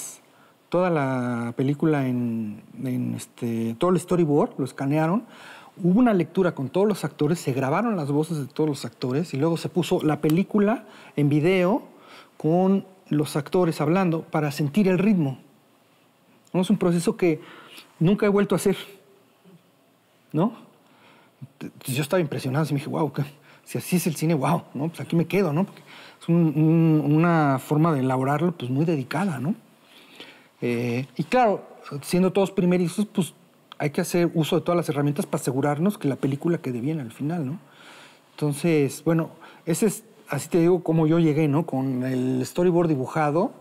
la película todo el storyboard, lo escanearon. Hubo una lectura con todos los actores, se grabaron las voces de todos los actores y luego se puso la película en video con los actores hablando para sentir el ritmo. ¿no? Es un proceso que nunca he vuelto a hacer, ¿no? Yo estaba impresionado, y me dije, wow, si así es el cine, wow, ¿no? Pues aquí me quedo, ¿no? Porque es una forma de elaborarlo pues muy dedicada, ¿no? Y claro, siendo todos primerizos, pues hay que hacer uso de todas las herramientas para asegurarnos que la película quede bien al final, ¿no? Entonces, bueno, ese es, así te digo, cómo yo llegué, ¿no? Con el storyboard dibujado,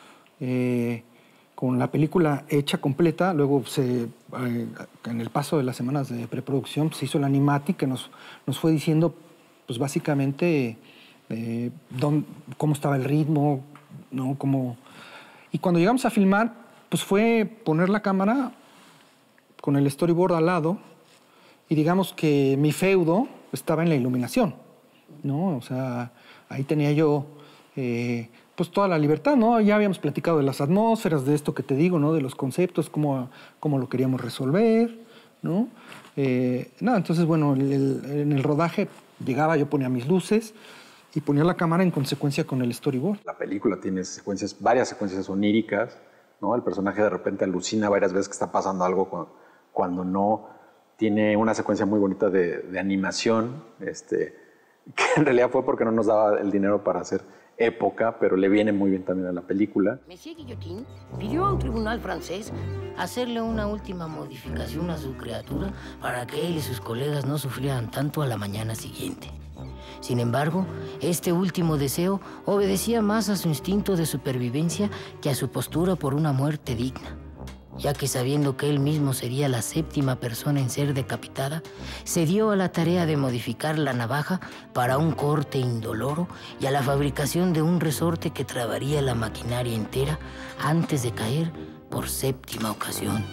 con la película hecha completa, luego en el paso de las semanas de preproducción se hizo el animatic que nos fue diciendo, pues básicamente, cómo estaba el ritmo, ¿no? Y cuando llegamos a filmar, pues fue poner la cámara con el storyboard al lado y digamos que mi feudo estaba en la iluminación, ¿no? O sea, ahí tenía yo pues toda la libertad, ¿no? Ya habíamos platicado de las atmósferas, de esto que te digo, ¿no? De los conceptos, cómo lo queríamos resolver, ¿no? Entonces, bueno, en el rodaje llegaba, yo ponía mis luces y ponía la cámara en consecuencia con el storyboard. La película tiene varias secuencias oníricas, ¿no? El personaje de repente alucina varias veces que está pasando algo cuando no. Tiene una secuencia muy bonita de animación, que en realidad fue porque no nos daba el dinero para hacer época, pero le viene muy bien también a la película. Monsieur Guillotin pidió a un tribunal francés hacerle una última modificación a su criatura para que él y sus colegas no sufrieran tanto a la mañana siguiente. Sin embargo, este último deseo obedecía más a su instinto de supervivencia que a su postura por una muerte digna, ya que sabiendo que él mismo sería la 7ª persona en ser decapitada, se dio a la tarea de modificar la navaja para un corte indoloro y a la fabricación de un resorte que trabaría la maquinaria entera antes de caer por 7ª ocasión.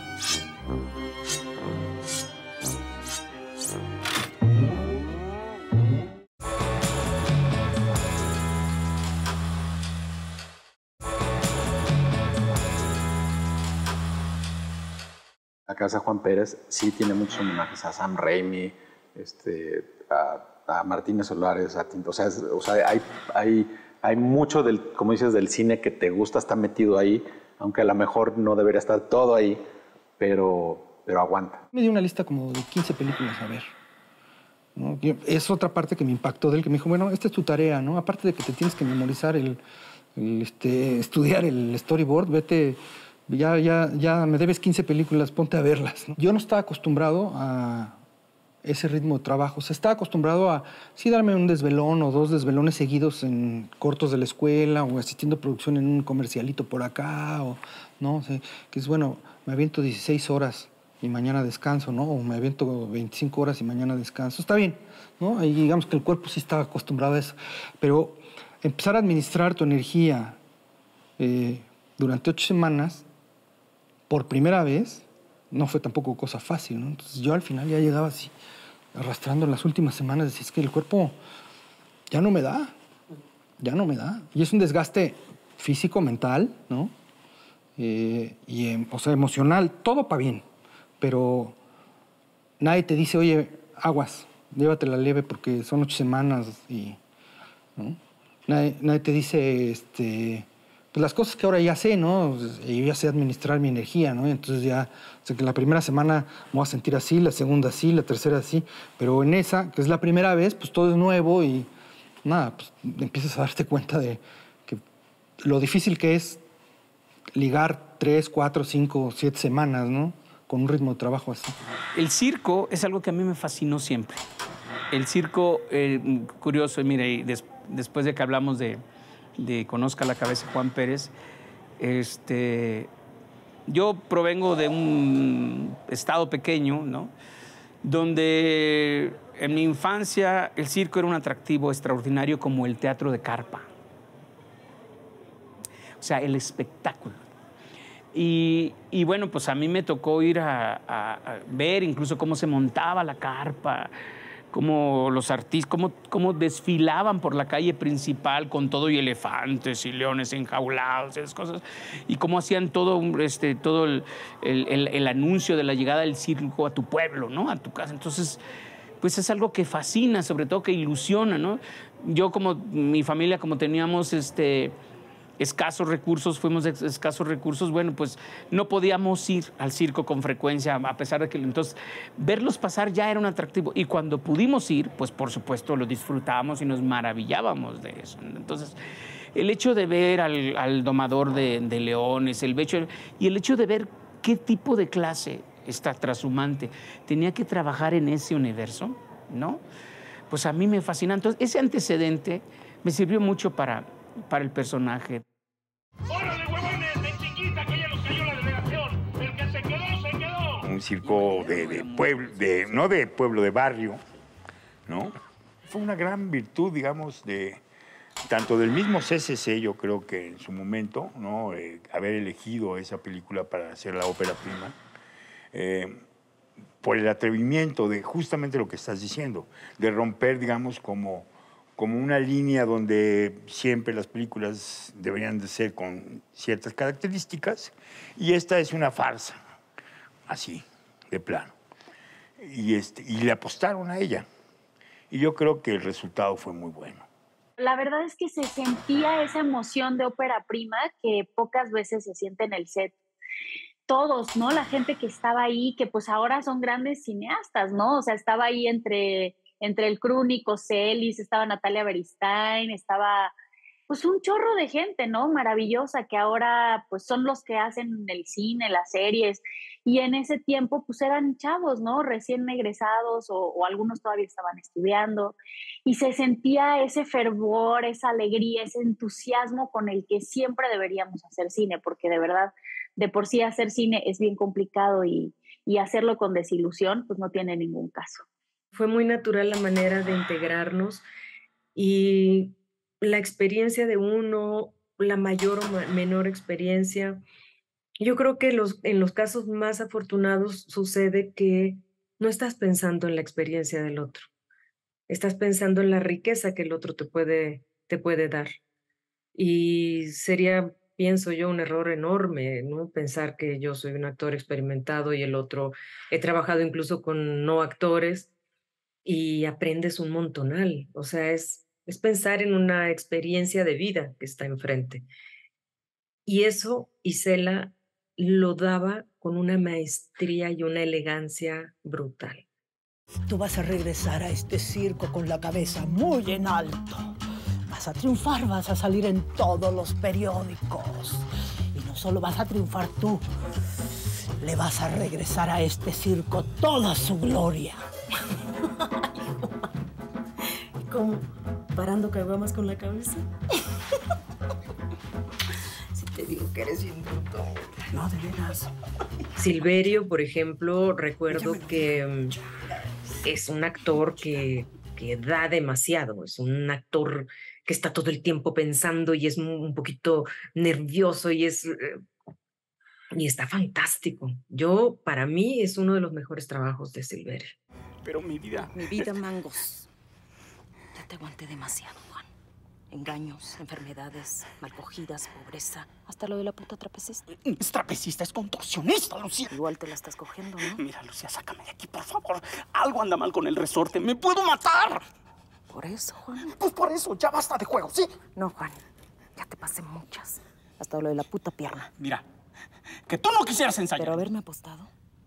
La casa Juan Pérez sí tiene muchos homenajes a Sam Raimi, a Martínez Solares, a Tinto. O sea, hay mucho como dices, del cine que te gusta, está metido ahí, aunque a lo mejor no debería estar todo ahí, pero aguanta. Me dio una lista como de 15 películas a ver, ¿no? Es otra parte que me impactó de él, que me dijo, bueno, esta es tu tarea, ¿no? Aparte de que te tienes que memorizar estudiar el storyboard, vete. Ya me debes 15 películas, ponte a verlas, ¿no? Yo no estaba acostumbrado a ese ritmo de trabajo. O sea, estaba acostumbrado a, sí, darme un desvelón o 2 desvelones seguidos en cortos de la escuela o asistiendo a producción en un comercialito por acá, ¿no? O sea, que es, bueno, me aviento 16 horas y mañana descanso, ¿no? O me aviento 25 horas y mañana descanso. Está bien, ¿no? Ahí digamos que el cuerpo sí estaba acostumbrado a eso. Pero empezar a administrar tu energía durante 8 semanas, por primera vez, no fue tampoco cosa fácil, ¿no? Entonces yo al final ya llegaba así, arrastrando las últimas semanas, decía, es que el cuerpo ya no me da. Y es un desgaste físico, mental, ¿no? O sea, emocional, todo para bien. Pero nadie te dice, oye, aguas, llévatela leve porque son 8 semanas ¿no? Nadie te dice, pues las cosas que ahora ya sé, ¿no? Yo ya sé administrar mi energía, ¿no? Entonces ya, o sea, que la primera semana me voy a sentir así, la segunda así, la tercera así, pero en esa, que es la primera vez, pues todo es nuevo y nada, pues empiezas a darte cuenta de que lo difícil que es ligar 3, 4, 5, 7 semanas, ¿no? Con un ritmo de trabajo así. El circo es algo que a mí me fascinó siempre. El circo, curioso, mira, y después de que hablamos de Conozca la cabeza Juan Pérez, yo provengo de un estado pequeño, ¿no? Donde en mi infancia el circo era un atractivo extraordinario como el teatro de carpa. O sea, el espectáculo. Y bueno, pues a mí me tocó ir a ver incluso cómo se montaba la carpa, cómo los artistas, cómo desfilaban por la calle principal con todo y elefantes y leones enjaulados, esas cosas, y cómo hacían todo el anuncio de la llegada del circo a tu pueblo, ¿no? A tu casa. Entonces, pues es algo que fascina, sobre todo que ilusiona, ¿no? Yo, como mi familia, como teníamos escasos recursos, fuimos de escasos recursos, bueno, pues no podíamos ir al circo con frecuencia, a pesar de que entonces verlos pasar ya era un atractivo. Y cuando pudimos ir, pues por supuesto lo disfrutábamos y nos maravillábamos de eso. Entonces, el hecho de ver al domador de leones, el hecho de ver qué tipo de clase esta trashumante tenía que trabajar en ese universo, ¿no? Pues a mí me fascina. Entonces, ese antecedente me sirvió mucho para el personaje. ¡Órale, huevones! ¡En chinguita, que ya nos cayó la delegación! ¡El que se quedó, se quedó! Un circo de pueblo, no de pueblo, de barrio, ¿no? Fue una gran virtud, digamos, tanto del mismo CCC, yo creo que en su momento, ¿no? Haber elegido esa película para hacer la ópera prima, por el atrevimiento de justamente lo que estás diciendo, de romper, digamos, como una línea donde siempre las películas deberían de ser con ciertas características, y esta es una farsa, así, de plano. Y le apostaron a ella. Y yo creo que el resultado fue muy bueno. La verdad es que se sentía esa emoción de ópera prima que pocas veces se siente en el set. Todos, ¿no? La gente que estaba ahí, que pues ahora son grandes cineastas, ¿no? O sea, estaba ahí entre el crew, Nico Celis, estaba Natalia Beristain, estaba pues un chorro de gente, ¿no? Maravillosa, que ahora pues son los que hacen el cine, las series, y en ese tiempo pues eran chavos, ¿no? Recién egresados o algunos todavía estaban estudiando, y se sentía ese fervor, esa alegría, ese entusiasmo con el que siempre deberíamos hacer cine, porque de verdad, de por sí hacer cine es bien complicado y hacerlo con desilusión pues no tiene ningún caso. Fue muy natural la manera de integrarnos y la experiencia de uno, la mayor o menor experiencia. Yo creo que en los casos más afortunados sucede que no estás pensando en la experiencia del otro, estás pensando en la riqueza que el otro te puede dar. Y sería, pienso yo, un error enorme, ¿no? Pensar que yo soy un actor experimentado y el otro, he trabajado incluso con no actores, y aprendes un montonal. O sea, es pensar en una experiencia de vida que está enfrente. Y eso Isela lo daba con una maestría y una elegancia brutal. Tú vas a regresar a este circo con la cabeza muy en alto. Vas a triunfar, vas a salir en todos los periódicos. Y no solo vas a triunfar tú, le vas a regresar a este circo toda su gloria. ¿Cómo? ¿Parando caguamas con la cabeza? Si te digo que eres un bruto. No, de veras. Silverio, por ejemplo, recuerdo que es un actor que da demasiado. Es un actor que está todo el tiempo pensando y es un poquito nervioso y está fantástico. Para mí, es uno de los mejores trabajos de Silverio. Pero mi vida... Mi vida, mangos. Ya te aguanté demasiado, Juan. Engaños, enfermedades, malcogidas, pobreza. Hasta lo de la puta trapecista. Es trapecista, es contorsionista, Lucía. Igual te la estás cogiendo, ¿no? Mira, Lucía, sácame de aquí, por favor. Algo anda mal con el resorte. ¡Me puedo matar! ¿Por eso, Juan? Pues por eso, ya basta de juego, ¿sí? No, Juan. Ya te pasé muchas. Hasta lo de la puta pierna. Mira, que tú no quisieras ensayar. Pero haberme apostado,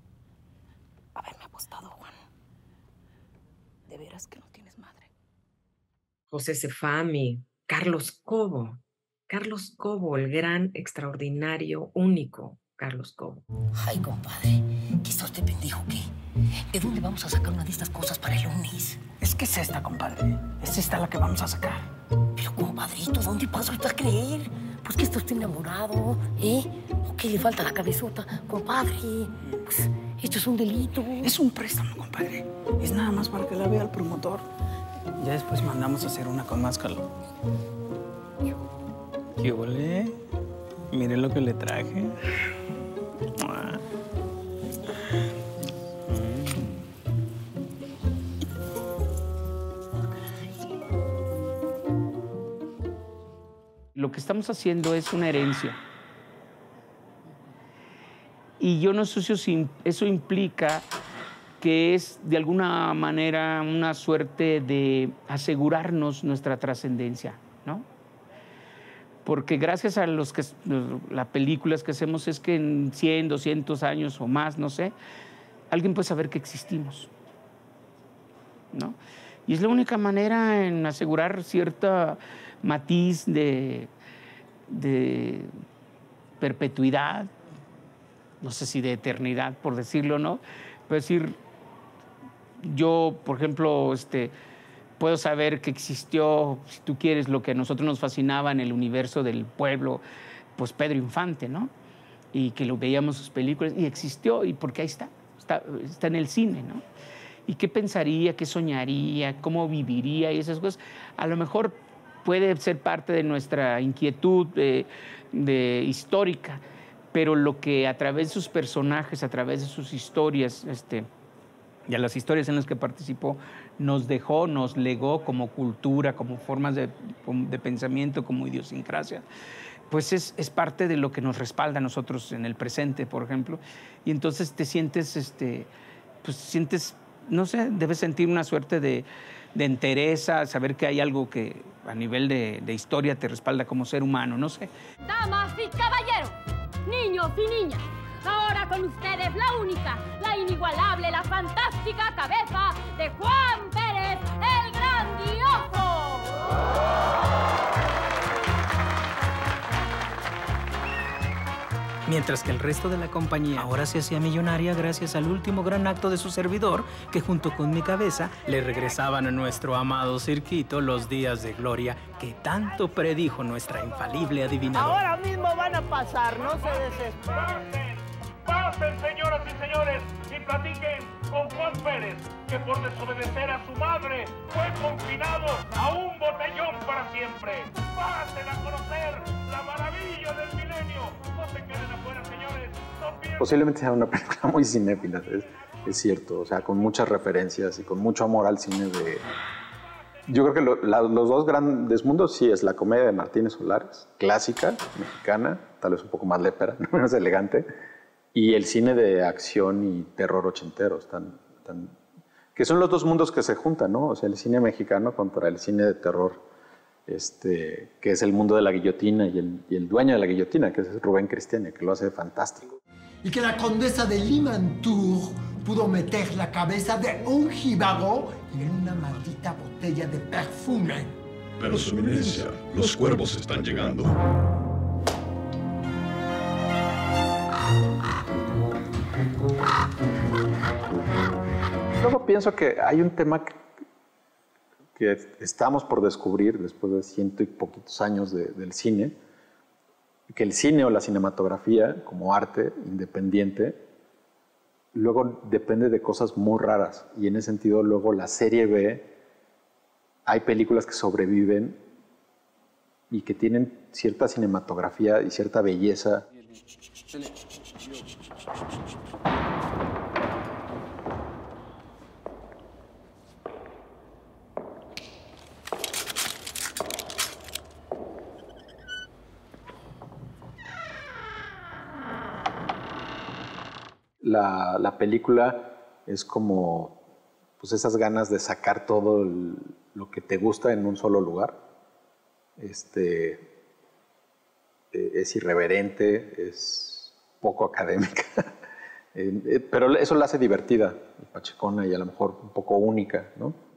Juan. De veras que no tienes madre. José Sefami, Carlos Cobo. Carlos Cobo, el gran, extraordinario, único Carlos Cobo. Ay, compadre, ¿qué suerte pendejo qué? ¿De dónde vamos a sacar una de estas cosas para el lunes? Es que es esta, compadre. Es esta la que vamos a sacar. Pero, compadrito, ¿dónde paso a creer? Pues que está enamorado, ¿eh? ¿O qué le falta a la cabezota? Compadre, pues esto es un delito. Es un préstamo, compadre. Es nada más para que la vea el promotor. Ya después mandamos a hacer una con más calor. ¿Qué huele? Mire lo que le traje. Lo que estamos haciendo es una herencia. Y yo no sé si eso implica que es de alguna manera una suerte de asegurarnos nuestra trascendencia, ¿no? porque gracias a las películas que hacemos es que en 100, 200 años o más, no sé, alguien puede saber que existimos, ¿no? Y es la única manera en asegurar cierta matiz de perpetuidad, no sé si de eternidad, por decirlo, ¿no? Pero decir, yo, por ejemplo, puedo saber que existió, si tú quieres, lo que a nosotros nos fascinaba en el universo del pueblo, pues Pedro Infante, ¿no? Y que lo veíamos sus películas, y existió, y porque ahí está en el cine, ¿no? ¿Y qué pensaría, qué soñaría, cómo viviría y esas cosas? A lo mejor puede ser parte de nuestra inquietud histórica, pero lo que a través de sus personajes, a través de sus historias, y a las historias en las que participó, nos dejó, nos legó como cultura, como formas de pensamiento, como idiosincrasia, pues es parte de lo que nos respalda a nosotros en el presente, por ejemplo. Y entonces te sientes, pues sientes, no sé, debes sentir una suerte de entereza, saber que hay algo que a nivel de historia te respalda como ser humano, no sé. Damas y caballeros, niños y niñas, ahora con ustedes la única, la inigualable, la fantástica cabeza de Juan Pérez, el grandioso. Mientras que el resto de la compañía ahora se hacía millonaria gracias al último gran acto de su servidor, que junto con mi cabeza le regresaban a nuestro amado cirquito los días de gloria que tanto predijo nuestra infalible adivinadora. Ahora mismo van a pasar, no se desesperen. Pasen, señoras y señores, y platiquen con Juan Pérez, que por desobedecer a su madre fue confinado a un botellón para siempre. Pasen a conocer la maravilla del milenio. No se queden afuera, señores. Posiblemente sea una película muy cinéfila, es cierto, o sea, con muchas referencias y con mucho amor al cine de... Yo creo que los dos grandes mundos sí es la comedia de Martínez Solares, clásica, mexicana, tal vez un poco más lépera, menos elegante, y el cine de acción y terror ochenteros, que son los dos mundos que se juntan, ¿no? O sea, el cine mexicano contra el cine de terror, que es el mundo de la guillotina y el dueño de la guillotina, que es Rubén Cristiani, que lo hace fantástico. Y que la condesa de Limantour pudo meter la cabeza de un jíbaro en una maldita botella de perfume. Pero, su eminencia, los cuervos están llegando. Luego pienso que hay un tema que estamos por descubrir después de 100 y poquitos años del cine, que el cine o la cinematografía como arte independiente luego depende de cosas muy raras, y en ese sentido luego la serie B, hay películas que sobreviven y que tienen cierta cinematografía y cierta belleza. La película es como pues esas ganas de sacar todo lo que te gusta en un solo lugar. Es irreverente, es poco académica, pero eso la hace divertida, pachecona y a lo mejor un poco única, ¿no?